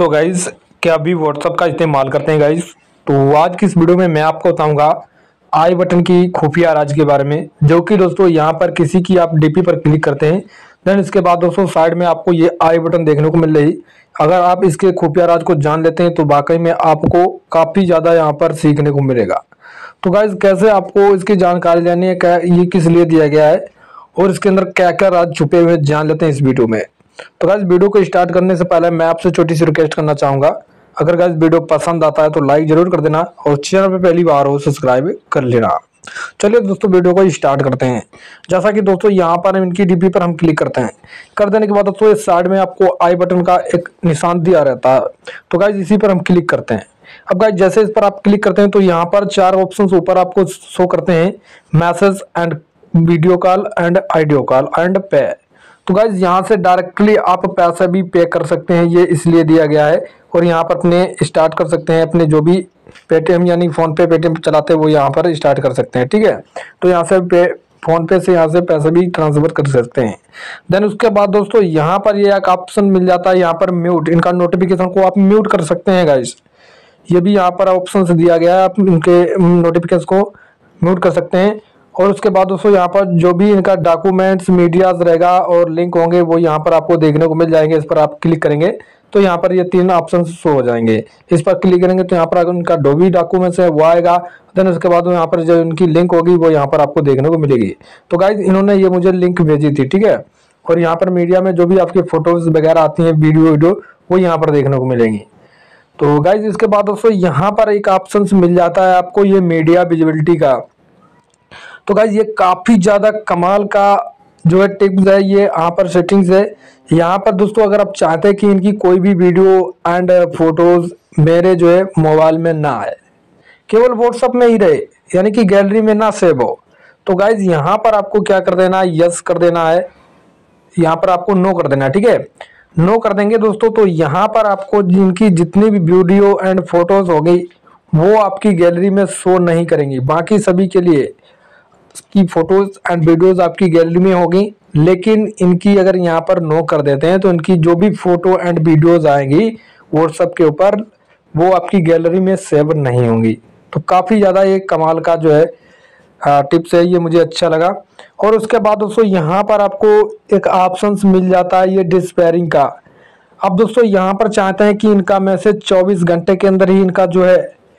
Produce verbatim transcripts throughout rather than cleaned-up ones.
So guys, क्या अभी WhatsApp का इस्तेमाल करते हैं गाइज? तो आज की इस वीडियो में मैं आपको बताऊंगा आई बटन की खुफिया राज के बारे में, जो कि दोस्तों यहाँ पर किसी की आप डीपी पर क्लिक करते हैं, देन इसके बाद दोस्तों साइड में आपको ये आई बटन देखने को मिल रही। अगर आप इसके खुफिया राज को जान लेते हैं तो वाकई में आपको काफ़ी ज़्यादा यहाँ पर सीखने को मिलेगा। तो गाइज, कैसे आपको इसकी जानकारी लेनी है, क्या ये किस लिए दिया गया है और इसके अंदर क्या क्या राज छुपे हुए हैं, जान लेते हैं इस वीडियो में। तो गाइस, वीडियो को स्टार्ट करने से पहले मैं आपसे छोटी सी रिक्वेस्ट करना चाहूंगा, अगर गाइस वीडियो पसंद आता है तो लाइक जरूर कर देना और चैनल पे पहली बार हो सब्सक्राइब कर लेना। चलिए दोस्तों, वीडियो को स्टार्ट करते हैं। जैसा कि दोस्तों यहाँ पर इनकी डीपी पर हम क्लिक करते हैं, कर देने के बाद दोस्तों इस साइड में आपको आई बटन का एक निशान दिया रहता है। तो गाइस इसी पर हम क्लिक करते हैं। अब गाइस जैसे इस पर आप क्लिक करते हैं तो यहाँ पर चार ऑप्शन ऊपर आपको शो करते हैं, message and video call and audio call and पे। तो गाइज यहाँ से डायरेक्टली आप पैसा भी पे कर सकते हैं, ये इसलिए दिया गया है। और यहाँ पर अपने स्टार्ट कर सकते हैं, अपने जो भी पेटीएम यानी फोन पे पेटीएम चलाते हैं वो यहाँ पर स्टार्ट कर सकते हैं। ठीक है, तो यहाँ से पे फोन पे से यहाँ से पैसे भी ट्रांसफर कर सकते हैं। देन उसके बाद दोस्तों यहाँ पर ये एक ऑप्शन मिल जाता है, यहाँ पर म्यूट, इनका नोटिफिकेशन को आप म्यूट कर सकते हैं गाइज। ये भी यहाँ पर ऑप्शन से दिया गया है, आप इनके नोटिफिकेशन को म्यूट कर सकते हैं। और उसके बाद दोस्तों यहाँ पर जो भी इनका डॉक्यूमेंट्स मीडियाज रहेगा और लिंक होंगे वो यहाँ पर आपको देखने को मिल जाएंगे। इस पर आप क्लिक करेंगे तो यहाँ पर ये तीन ऑप्शन शो हो जाएंगे। इस पर क्लिक करेंगे तो यहाँ पर अगर उनका जो भी डॉक्यूमेंट्स है वो आएगा। देन उसके बाद यहाँ पर जो इनकी लिंक होगी वो यहाँ पर आपको देखने को मिलेगी। तो गाइज इन्होंने ये मुझे लिंक भेजी थी, ठीक है। और यहाँ पर मीडिया में जो भी आपकी फोटोज वगैरह आती हैं, वीडियो वीडियो वो यहाँ पर देखने को मिलेंगी। तो गाइज इसके बाद दोस्तों यहाँ पर एक ऑप्शन मिल जाता है आपको ये मीडिया विजिबिलिटी का। तो गाइज ये काफ़ी ज़्यादा कमाल का जो है टिप्स है, ये यहाँ पर सेटिंग्स है। यहाँ पर दोस्तों अगर आप चाहते हैं कि इनकी कोई भी वीडियो एंड फोटोज मेरे जो है मोबाइल में ना आए, केवल व्हाट्सएप में ही रहे, यानी कि गैलरी में ना सेव हो, तो गाइज यहाँ पर आपको क्या कर देना है, यस कर देना है। यहाँ पर आपको नो कर देना है, ठीक है। नो कर देंगे दोस्तों तो यहाँ पर आपको जिनकी जितनी भी वीडियो एंड फोटोज हो गई वो आपकी गैलरी में शो नहीं करेंगी। बाकी सभी के लिए की फोटोज एंड वीडियोस आपकी गैलरी में होगी, लेकिन इनकी अगर यहाँ पर नो कर देते हैं तो इनकी जो भी फोटो एंड वीडियोस आएंगी व्हाट्सएप के ऊपर वो आपकी गैलरी में सेव नहीं होंगी। तो काफ़ी ज़्यादा ये कमाल का जो है टिप्स है, ये मुझे अच्छा लगा। और उसके बाद दोस्तों यहाँ पर आपको एक ऑप्शन मिल जाता है ये डिस्पेयरिंग का। अब दोस्तों यहाँ पर चाहते हैं कि इनका मैसेज चौबीस घंटे के अंदर ही इनका जो है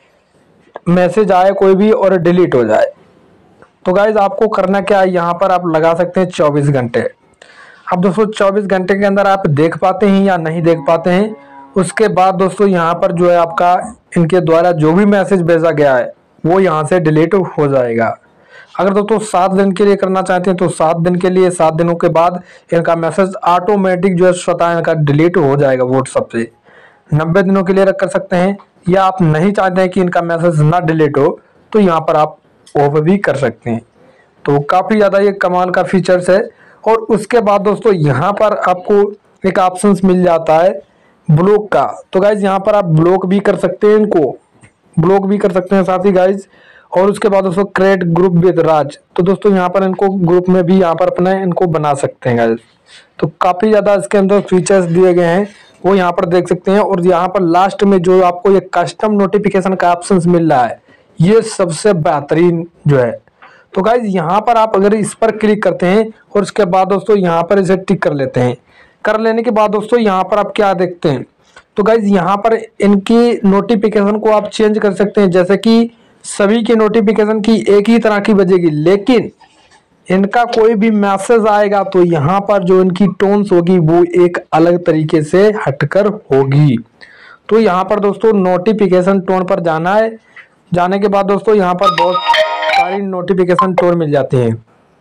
मैसेज आए कोई भी और डिलीट हो जाए। तो गाइज आपको करना क्या है, यहाँ पर आप लगा सकते हैं चौबीस घंटे। अब दोस्तों चौबीस घंटे के अंदर आप देख पाते हैं या नहीं देख पाते हैं, उसके बाद दोस्तों यहाँ पर जो है आपका इनके द्वारा जो भी मैसेज भेजा गया है वो यहाँ से डिलीट हो जाएगा। अगर दोस्तों सात दिन के लिए करना चाहते हैं तो सात दिन के लिए, सात दिनों के बाद इनका मैसेज ऑटोमेटिक जो है स्वतः इनका डिलीट हो जाएगा व्हाट्सएप से। नब्बे दिनों के लिए रख कर सकते हैं, या आप नहीं चाहते हैं कि इनका मैसेज ना डिलीट हो तो यहाँ पर आप ऑफ भी कर सकते हैं। तो काफ़ी ज़्यादा ये कमाल का फीचर्स है। और उसके बाद दोस्तों यहाँ पर आपको एक ऑप्शन मिल जाता है ब्लॉक का। तो गाइज यहाँ पर आप ब्लॉक भी कर सकते हैं, इनको ब्लॉक भी कर सकते हैं साथ ही गाइज। और उसके बाद दोस्तों क्रिएट ग्रुप विद राज, तो दोस्तों यहाँ पर इनको ग्रुप में भी यहाँ पर अपने इनको बना सकते हैं गाइज। तो काफ़ी ज़्यादा इसके अंदर फीचर्स दिए गए हैं वो यहाँ पर देख सकते हैं। और यहाँ पर लास्ट में जो आपको ये कस्टम नोटिफिकेशन का ऑप्शन मिल रहा है, ये सबसे बेहतरीन जो है। तो गाइज यहाँ पर आप अगर इस पर क्लिक करते हैं और उसके बाद दोस्तों यहाँ पर इसे टिक कर लेते हैं, कर लेने के बाद दोस्तों यहाँ पर आप क्या देखते हैं, तो गाइज यहाँ पर इनकी नोटिफिकेशन को आप चेंज कर सकते हैं। जैसे कि सभी की नोटिफिकेशन की एक ही तरह की बजेगी, लेकिन इनका कोई भी मैसेज आएगा तो यहाँ पर जो इनकी टोन्स होगी वो एक अलग तरीके से हटकर होगी। तो यहाँ पर दोस्तों नोटिफिकेशन टोन पर जाना है। जाने के बाद दोस्तों यहाँ पर बहुत सारी नोटिफिकेशन टोन मिल जाती हैं।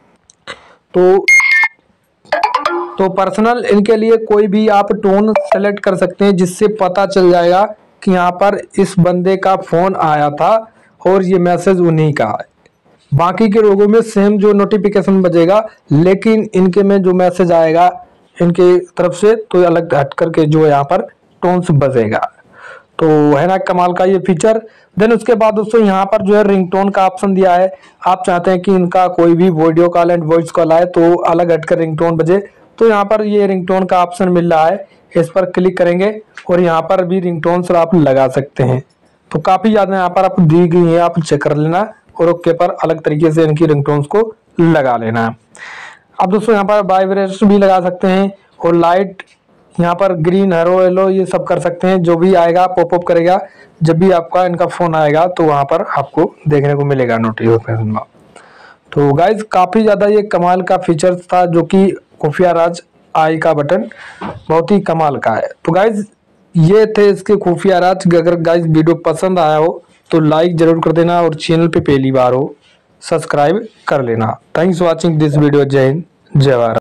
तो तो पर्सनल इनके लिए कोई भी आप टोन सेलेक्ट कर सकते हैं, जिससे पता चल जाएगा कि यहाँ पर इस बंदे का फ़ोन आया था और ये मैसेज उन्हीं का है। बाकी के लोगों में सेम जो नोटिफिकेशन बजेगा, लेकिन इनके में जो मैसेज आएगा इनके तरफ से तो अलग हट करके जो यहाँ पर टोन्स बजेगा। तो है ना कमाल का ये फीचर। देन उसके बाद दोस्तों यहाँ पर जो है रिंगटोन का ऑप्शन दिया है। आप चाहते हैं कि इनका कोई भी video call and voice call आए तो अलग हटकर रिंगटोन बजे, तो यहाँ पर ये रिंगटोन का ऑप्शन मिल रहा है। इस पर क्लिक करेंगे और यहाँ पर भी रिंगटोन्स आप लगा सकते हैं। तो काफ़ी ज़्यादा यहाँ पर आप दी गई है, आप चेक कर लेना और ओके पर अलग तरीके से इनकी रिंगटोन्स को लगा लेना है। अब दोस्तों यहाँ पर वाइब्रेशन भी लगा सकते हैं और लाइट यहाँ पर ग्रीन हेलो येलो ये सब कर सकते हैं। जो भी आएगा पॉपअप करेगा जब भी आपका इनका फ़ोन आएगा तो वहाँ पर आपको देखने को मिलेगा नोटिफिकेशन में। तो गाइज काफ़ी ज़्यादा ये कमाल का फीचर्स था जो कि खुफिया राज आई का बटन बहुत ही कमाल का है। तो गाइज ये थे इसके खुफिया राज। अगर गाइज वीडियो पसंद आया हो तो लाइक जरूर कर देना और चैनल पे पहली बार हो सब्सक्राइब कर लेना। Thanks for watching this video. जय हिंद, जय भारत।